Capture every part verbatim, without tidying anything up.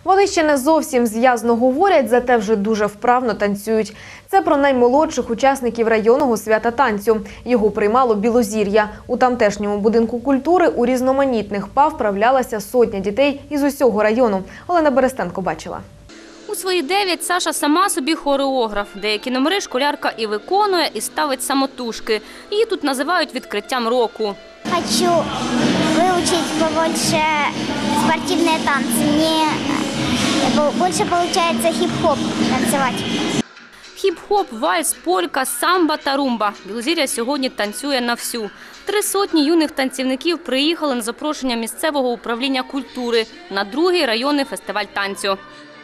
Вони ще не зовсім зв'язно говорять, зате вже дуже вправно танцюють. Це про наймолодших учасників районного свята танцю. Його приймало Білозір'я. У тамтешньому будинку культури у різноманітних па вправлялася сотня дітей із усього району. Олена Берестенко бачила. У свої дев'ять Саша сама собі хореограф. Деякі номери школярка і виконує, і ставить самотужки. Її тут називають відкриттям року. Хочу выучить побольше спортивные танцы. Мне больше получается хип-хоп танцевать. Хіп-хоп, вальс, полька, самба та румба. Білозір'я сьогодні танцює на всю. Три сотні юних танцівників приїхали на запрошення місцевого управління культури на другий районний фестиваль танцю.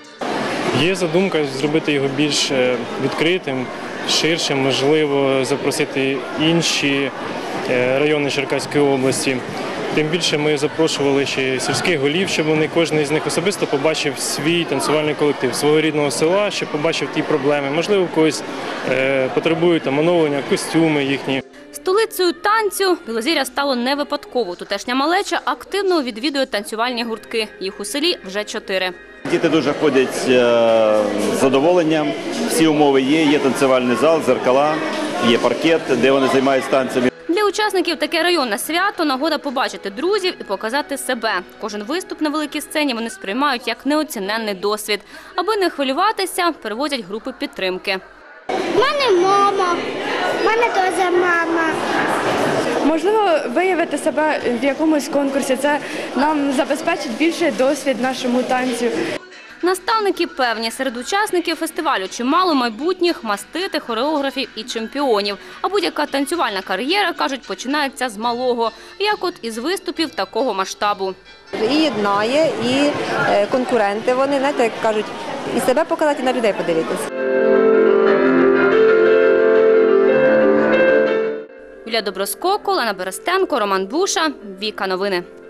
Є задумка зробити його більш відкритим, ширшим, можливо, запросити інші райони Черкаської області. Тим більше ми запрошували ще сільських голів, щоб вони, кожен із них особисто побачив свій танцювальний колектив, свого рідного села, щоб побачив ті проблеми. Можливо, в когось е, потребують там оновлення, костюми їхні. Столицею танцю Білозір'я стало не випадково. Тутешня малеча активно відвідує танцювальні гуртки. Їх у селі вже чотири. Діти дуже ходять з задоволенням. Всі умови є. Є танцювальний зал, дзеркала, є паркет, де вони займаються танцями. Для учасників таке районне свято – нагода побачити друзів і показати себе. Кожен виступ на великій сцені вони сприймають як неоціненний досвід. Аби не хвилюватися, перевозять групи підтримки. У мене мама, у мене теж мама. Можливо, виявити себе в якомусь конкурсі. Це нам забезпечить більший досвід нашому танцю. Наставники певні, серед учасників фестивалю чимало майбутніх маститих, хореографів і чемпіонів. А будь-яка танцювальна кар'єра, кажуть, починається з малого, як от із виступів такого масштабу. І єднає, і конкуренти вони, знаєте, як кажуть, і себе показати, і на людей подивитися. Юлія Доброскок, Олена Берестенко, Роман Буша, Віка Новини.